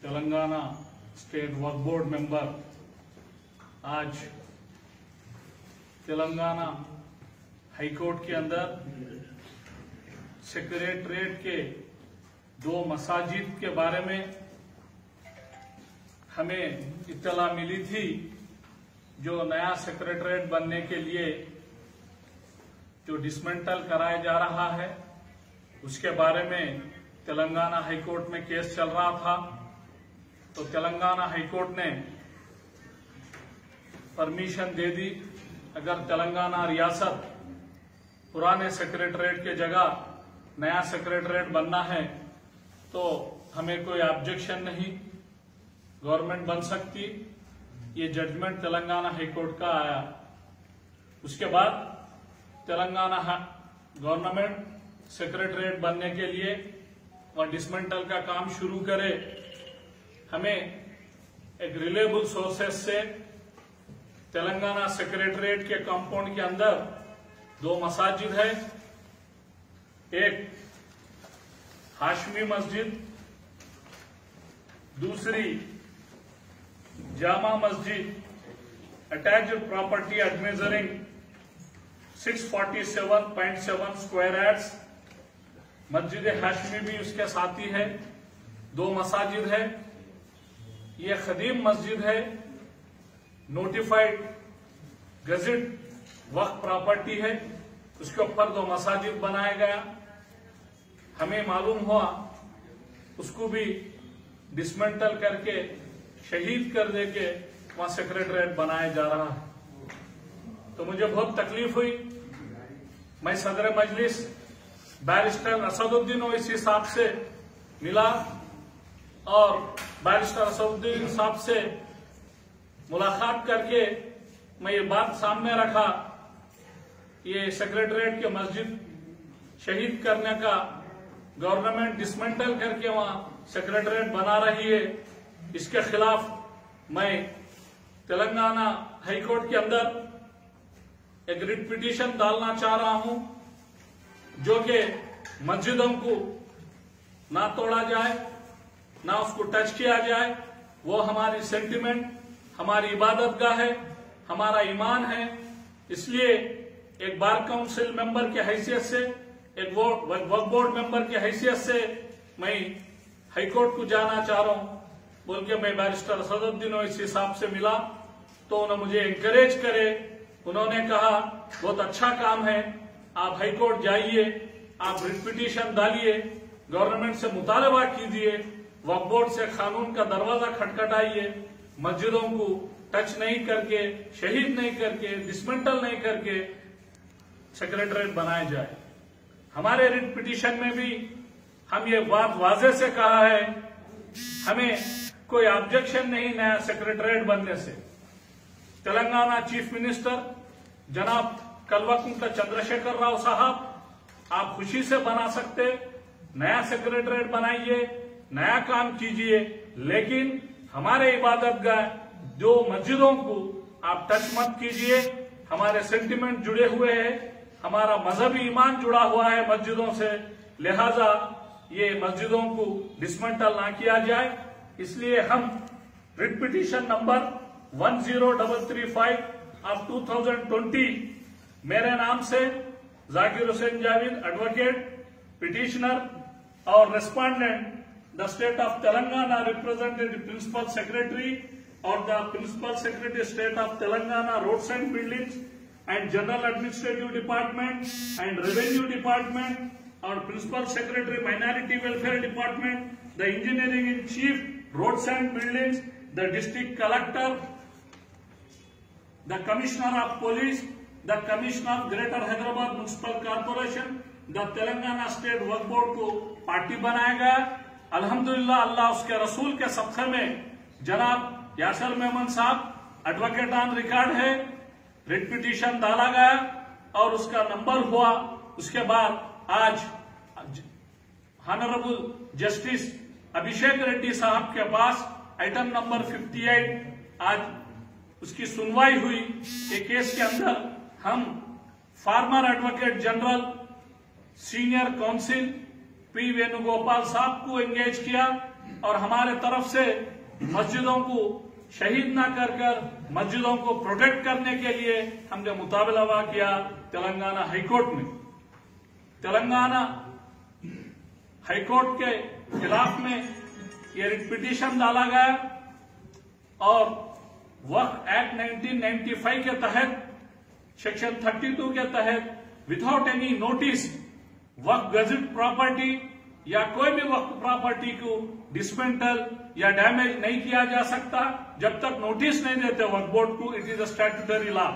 Telangana state Waqf board member आज Telangana high court के अंदर सेक्रेटरीट के 2 मसाजिद के बारे में हमें इत्तला मिली थी। जो नया सेक्रेटरीट बनने के लिए जो डिसमेंटल कराया जा रहा है उसके बारे में तेलंगाना हाईकोर्ट में केस चल रहा था। तो तेलंगाना हाईकोर्ट ने परमिशन दे दी, अगर तेलंगाना रियासत पुराने सेक्रेटरीट के जगह नया सेक्रेटरीट बनना है तो हमें कोई ऑब्जेक्शन नहीं, गवर्नमेंट बन सकती। ये जजमेंट तेलंगाना हाईकोर्ट का आया। उसके बाद तेलंगाना गवर्नमेंट सेक्रेटरीट बनने के लिए वह डिसमेंटल का काम शुरू करे। हमें एक रिलेबल सोर्सेस से तेलंगाना सेक्रेटरीट के कंपाउंड के अंदर 2 मसाजिद है, एक हाशमी मस्जिद, दूसरी जामा मस्जिद, attached property at measuring 647.7 square yards. मस्जिद हाशमी भी उसके साथ ही है। 2 मसाजिद है। ये खदीम मस्जिद है, नोटिफाइड गजेट वक्फ प्रॉपर्टी है, उसके ऊपर 2 मसाजिद बनाया गया। हमें मालूम हुआ उसको भी डिसमेंटल करके शहीद कर दे के वहां सेक्रेटरीट बनाया जा रहा है। तो मुझे बहुत तकलीफ हुई। मैं सदर मजलिस बैरिस्टर असदुद्दीन ओवैसी साहब से मिला और बैरिस्टर असदुद्दीन साहब से मुलाकात करके मैं ये बात सामने रखा, ये सेक्रेटरीट के मस्जिद शहीद करने का गवर्नमेंट डिसमेंटल करके वहां सेक्रेटरीट बना रही है, इसके खिलाफ मैं तेलंगाना हाईकोर्ट के अंदर एक रिट पिटीशन डालना चाह रहा हूं, जो कि मस्जिदों को ना तोड़ा जाए, ना उसको टच किया जाए। वो हमारी सेंटिमेंट, हमारी इबादत गाह है, हमारा ईमान है। इसलिए एक बार काउंसिल मेंबर की हैसियत से, एक वक्फ बोर्ड मेंबर की हैसियत से मैं हाईकोर्ट को जाना चाह रहा हूं बोल के मैं बैरिस्टर असदुद्दीन ओवैसी साहब से मिला। तो उन्होंने मुझे एनकरेज करे, उन्होंने कहा बहुत अच्छा काम है, आप हाईकोर्ट जाइए, आप रिट पिटीशन डालिए, गवर्नमेंट से मुतालबा कीजिए, वक्फ बोर्ड से कानून का दरवाजा खटखटाइए, मस्जिदों को टच नहीं करके, शहीद नहीं करके, डिसमेंटल नहीं करके सेक्रेटरीट बनाया जाए। हमारे रिट पिटीशन में भी हम ये बात वाजे से कहा है, हमें कोई ऑब्जेक्शन नहीं नया सेक्रेटरीट बनने से। तेलंगाना चीफ मिनिस्टर जनाब कल्वकुंट्ला चंद्रशेखर राव साहब, आप खुशी से बना सकते, नया सेक्रेटरीट बनाइए, नया काम कीजिए, लेकिन हमारे इबादत गाह 2 मस्जिदों को आप टच मत कीजिए। हमारे सेंटिमेंट जुड़े हुए हैं, हमारा मजहबी ईमान जुड़ा हुआ है मस्जिदों से, लिहाजा ये मस्जिदों को डिसमेंटल ना किया जाए। इसलिए हम रिट पिटीशन नंबर 10335 ऑफ 2020 मेरे नाम से जाकिर हुसैन जावेद एडवोकेट, पिटिशनर और respondent the state of Telangana represented the principal secretary और the principal secretary state of Telangana roads and buildings and general administrative department and revenue department और principal secretary minority welfare department, the engineering in chief roads and buildings, the district collector, the commissioner of police, the commissioner of greater Hyderabad municipal corporation, the Telangana state Waqf board को party बनाया गया। अल्हम्दुलिल्लाह, अल्लाह उसके रसूल के सदक़े में जनाब यासर मेमन साहब एडवोकेट ऑन रिकॉर्ड है, रिट पिटीशन डाला गया और उसका नंबर हुआ। उसके बाद आज ऑनरेबल जस्टिस अभिषेक रेड्डी साहब के पास आइटम नंबर 58 आज उसकी सुनवाई हुई। एक केस के अंदर हम former advocate general senior counsel P Venugopal साहब को एंगेज किया, और हमारे तरफ से मस्जिदों को शहीद ना कर मस्जिदों को प्रोटेक्ट करने के लिए हमने मुतालबा किया तेलंगाना हाईकोर्ट में। तेलंगाना हाईकोर्ट के खिलाफ में ये रिट पिटीशन डाला गया और वक्फ एक्ट 1995 के तहत सेक्शन 32 के तहत without any notice Waqf gazette property या कोई भी वक्फ प्रॉपर्टी को डिसमेंटल या डैमेज नहीं किया जा सकता जब तक नोटिस नहीं देते वक्फ बोर्ड को। It is a statutory law.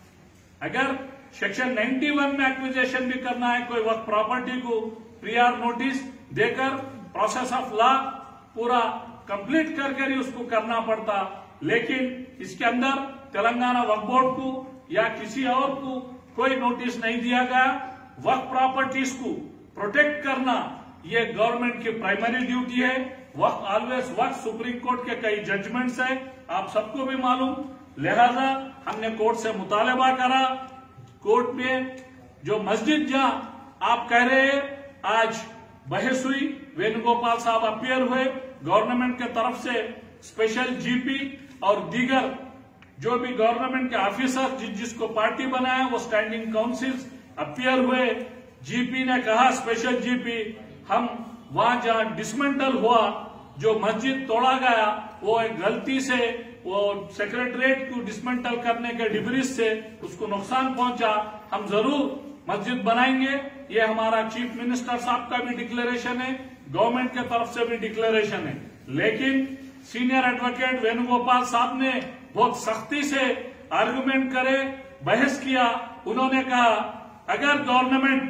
अगर सेक्शन 91 में एक्विजिशन भी करना है कोई वक्फ प्रॉपर्टी को प्रियर नोटिस देकर प्रोसेस ऑफ लॉ पूरा कंप्लीट करके ही उसको करना पड़ता, लेकिन इसके अंदर तेलंगाना वक्फ बोर्ड को या किसी और को कोई नोटिस नहीं दिया गया। वक्फ प्रॉपर्टीज को प्रोटेक्ट करना ये गवर्नमेंट की प्राइमरी ड्यूटी है। Waqf always Waqf Supreme Court के कई जजमेंट्स है, आप सबको भी मालूम। लिहाजा हमने कोर्ट से मुतालबा करा, कोर्ट में जो मस्जिद जहां आप कह रहे हैं आज बहस हुई, वेणुगोपाल साहब अपीयर हुए, गवर्नमेंट के तरफ से स्पेशल जीपी और दीगर जो भी गवर्नमेंट के ऑफिसर जिसको पार्टी बनाया वो स्टैंडिंग काउंसिल अपीयर हुए। जीपी ने कहा, स्पेशल जीपी, हम वहां जहां डिसमेंटल हुआ जो मस्जिद तोड़ा गया वो एक गलती से वो सेक्रेटरीट को डिसमेंटल करने के डिब्रीज से उसको नुकसान पहुंचा, हम जरूर मस्जिद बनाएंगे। ये हमारा चीफ मिनिस्टर साहब का भी डिक्लेरेशन है, गवर्नमेंट के तरफ से भी डिक्लेरेशन है। लेकिन सीनियर एडवोकेट वेणुगोपाल साहब ने बहुत सख्ती से आर्गुमेंट करे, बहस किया। उन्होंने कहा अगर गवर्नमेंट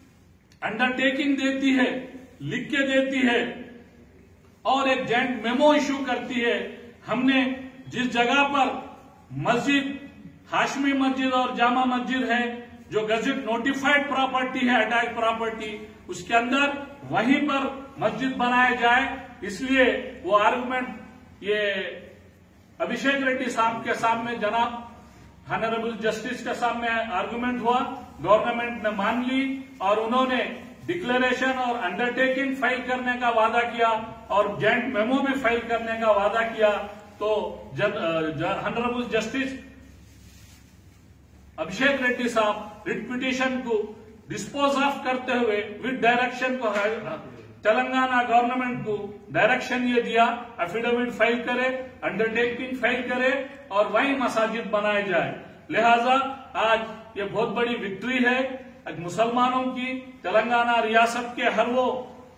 अंडरटेकिंग देती है, लिख के देती है और एक जॉइंट मेमो इश्यू करती है, हमने जिस जगह पर मस्जिद हाशमी मस्जिद और जामा मस्जिद है जो गजेट नोटिफाइड प्रॉपर्टी है, अटैच प्रॉपर्टी, उसके अंदर वहीं पर मस्जिद बनाया जाए। इसलिए वो आर्गुमेंट ये अभिषेक रेड्डी साहब के सामने, जनाब ऑनरेबल जस्टिस के सामने आर्गुमेंट हुआ, गवर्नमेंट ने मान ली और उन्होंने डिक्लेरेशन और अंडरटेकिंग फाइल करने का वादा किया और जॉइंट मेमो भी फाइल करने का वादा किया। तो ऑनरेबल जस्टिस अभिषेक रेड्डी साहब रिट पिटीशन को डिस्पोज ऑफ करते हुए विद डायरेक्शन को तेलंगाना गवर्नमेंट को डायरेक्शन ये दिया एफिडेविट फाइल करे, अंडरटेकिंग फाइल करे और वहीं मसाजिद बनाए जाए। लिहाजा आज ये बहुत बड़ी विक्ट्री है मुसलमानों की, तेलंगाना रियासत के हर वो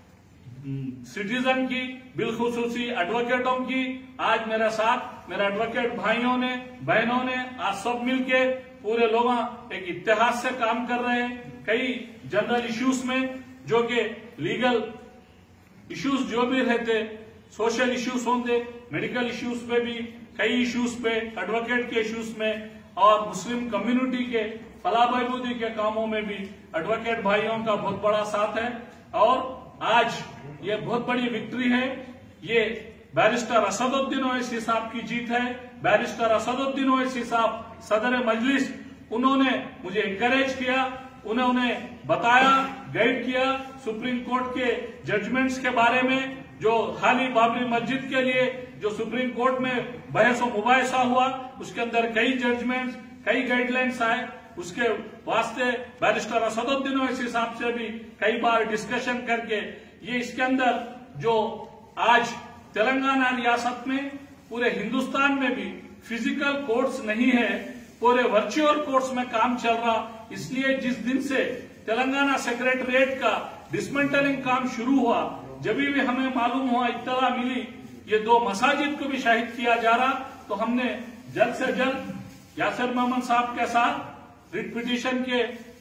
सिटीजन की, बिलखुसूसी एडवोकेटों की। आज मेरे साथ मेरे एडवोकेट भाइयों ने, बहनों ने आज सब मिलके पूरे लोग एक इत्तेहाद से काम कर रहे हैं कई जनरल इश्यूज में, जो कि लीगल इश्यूज जो भी रहते, सोशल इश्यूज होंगे, मेडिकल इश्यूज पे भी, कई इश्यूज पे, एडवोकेट के इश्यूज में और मुस्लिम कम्युनिटी के फलाह बहबूदी के कामों में भी एडवोकेट भाइयों का बहुत बड़ा साथ है। और आज ये बहुत बड़ी विक्ट्री है, ये बैरिस्टर असदुद्दीन ओवैसी साहब की जीत है। बैरिस्टर असदुद्दीन ओवैसी साहब सदर मजलिस, उन्होंने मुझे इंकरेज किया, उन्होंने बताया, गाइड किया सुप्रीम कोर्ट के जजमेंट्स के बारे में, जो हाल ही बाबरी मस्जिद के लिए जो सुप्रीम कोर्ट में बहस और मुबाहिसा हुआ, उसके अंदर कई जजमेंट्स, कई गाइडलाइंस आए। उसके वास्ते बैरिस्टर असदुद्दीन ओवैसी साहब से भी कई बार डिस्कशन करके ये इसके अंदर जो आज तेलंगाना रियासत में, पूरे हिंदुस्तान में भी फिजिकल कोर्ट्स नहीं है, पूरे वर्चुअल कोर्ट्स में काम चल रहा। इसलिए जिस दिन से तेलंगाना सेक्रेटरीट का डिसमेंटलिंग काम शुरू हुआ, जब भी हमें मालूम हुआ, इत्तला मिली ये 2 मसाजिद को भी शहीद किया जा रहा, तो हमने जल्द से जल्द यासिर मोहम्मद साहब के साथ रिट पिटीशन के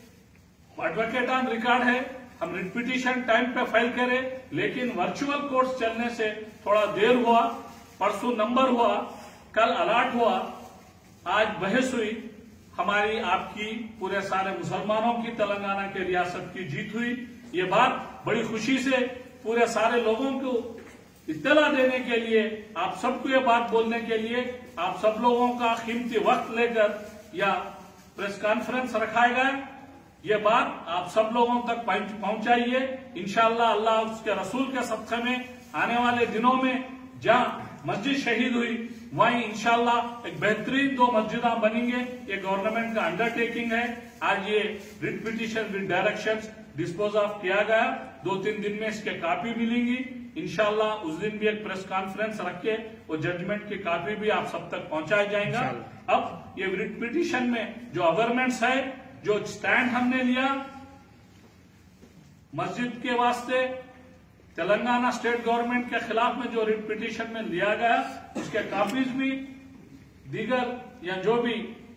एडवोकेट ऑन रिकॉर्ड है, हम रिट पिटीशन टाइम पे फाइल करें, लेकिन वर्चुअल कोर्ट्स चलने से थोड़ा देर हुआ। परसों नंबर हुआ, कल अलॉट हुआ, आज बहस हुई, हमारी आपकी पूरे सारे मुसलमानों की, तेलंगाना के रियासत की जीत हुई। ये बात बड़ी खुशी से पूरे सारे लोगों को इत्तला देने के लिए, आप सबको ये बात बोलने के लिए, आप सब लोगों का कीमती वक्त लेकर या प्रेस कॉन्फ्रेंस रखा गया। ये बात आप सब लोगों तक पहुंचाइए। इंशाअल्लाह अल्लाह उसके रसूल के सदक़े में आने वाले दिनों में जहां मस्जिद शहीद हुई वहीं इंशाल्लाह एक बेहतरीन 2 मस्जिदा बनेंगे। ये गवर्नमेंट का अंडरटेकिंग है। आज ये writ petition with directions dispose of किया गया। 2-3 दिन में इसके कॉपी मिलेंगी इंशाल्लाह। उस दिन भी एक प्रेस कॉन्फ्रेंस रख के वो जजमेंट की कॉपी भी आप सब तक पहुंचाया जाएगा। अब ये रिट पिटीशन में जो अवेयरनेस है, जो स्टैंड हमने लिया मस्जिद के वास्ते, तेलंगाना स्टेट गवर्नमेंट के खिलाफ में जो रिट पिटीशन में लिया गया, उसके कॉपीज भी दीगर या जो भी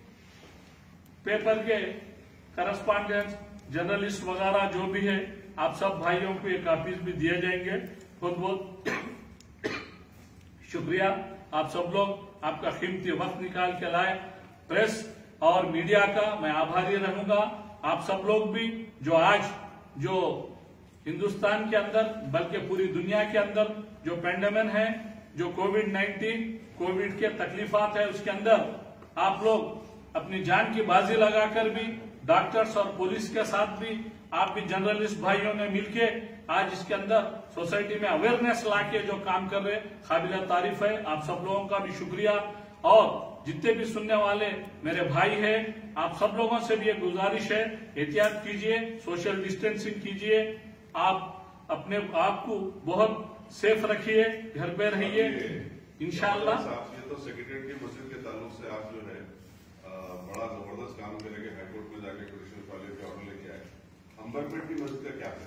पेपर के करस्पॉन्डेंस जर्नलिस्ट वगैरह जो भी है, आप सब भाइयों को ये कॉपीज भी दिए जाएंगे। बहुत बहुत शुक्रिया। आप सब लोग आपका कीमती वक्त निकाल के लाए। प्रेस और मीडिया का मैं आभारी रहूंगा। आप सब लोग भी जो आज जो हिंदुस्तान के अंदर बल्कि पूरी दुनिया के अंदर जो पेंडेमिक है, जो कोविड-19 कोविड के तकलीफात है, उसके अंदर आप लोग अपनी जान की बाजी लगाकर भी डॉक्टर्स और पुलिस के साथ भी आप भी जर्नलिस्ट भाइयों ने मिलके आज इसके अंदर सोसाइटी में अवेयरनेस लाके जो काम कर रहे, काबिल तारीफ है। आप सब लोगों का भी शुक्रिया। और जितने भी सुनने वाले मेरे भाई हैं, आप सब लोगों से भी एक गुजारिश है, एहतियात कीजिए, सोशल डिस्टेंसिंग कीजिए, आप अपने आप को बहुत सेफ रखिए, घर पे रहिए इंशाल्लाह। ये तो सेक्रेटरीट की मस्जिद के ताल्लुक से आप जो है बड़ा जबरदस्त काम करेंगे। हाईकोर्ट में जाके पिटीशन वाले के ऑर्डर लेके आए। अंबरपेट की मस्जिद का क्या है?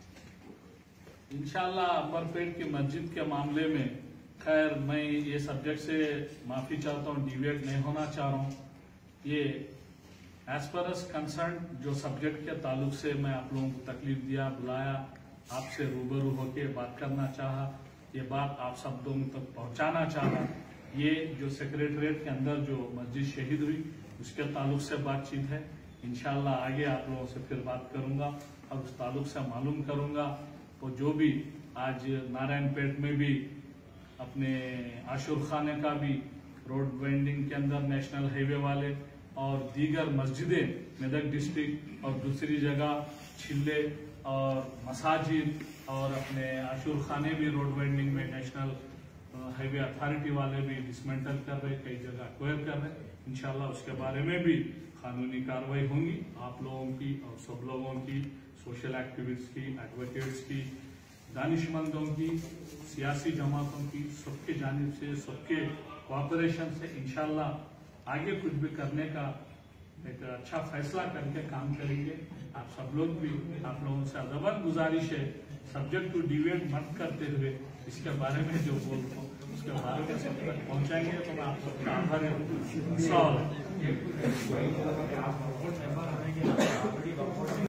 इंशाल्लाह अंबरपेट की मस्जिद के मामले में खैर मैं ये सब्जेक्ट से माफी चाहता हूँ, डिविएट नहीं होना चाह रहा हूँ। ये एज पर एस कंसर्न जो सब्जेक्ट के ताल्लुक से मैं आप लोगों को तकलीफ दिया, बुलाया, आपसे रूबरू होके बात करना चाहा, ये बात आप सब लोगों तक पहुंचाना चाहा। ये जो सेक्रेटरीट के अंदर जो मस्जिद शहीद हुई उसके ताल्लुक से बातचीत है। इंशाल्लाह आगे आप लोगों से फिर बात करूंगा और उस ताल्लुक से मालूम करूंगा। तो जो भी आज नारायणपेट में भी अपने आशुर खाने का भी रोड वाइंडिंग के अंदर नेशनल हाईवे वाले और दीगर मस्जिदें मेदक डिस्ट्रिक्ट और दूसरी जगह छिल्ले और मसाजिद और अपने आशुर खाने भी रोड वाइंडिंग में नेशनल हाईवे अथॉरिटी वाले भी डिसमेंटल कर रहे, कई जगह एक्वायर कर रहे। इंशाल्लाह उसके बारे में भी कानूनी कार्रवाई होंगी। आप लोगों की और सब लोगों की, सोशल एक्टिविस्ट की, एडवोकेट्स की, दानिशमंदों की, सियासी जमातों की, सबके जानिब से, सबके कोऑपरेशन से इंशाल्लाह आगे कुछ भी करने का एक अच्छा फैसला करके काम करेंगे। आप सब लोग भी, आप लोगों से अदबन गुजारिश है, सब्जेक्ट टू डिवेट मत करते हुए इसके बारे में जो बोलते उसके बारे में सब तक पहुंचाएंगे। तो मैं आप सबका आभारी हूँ।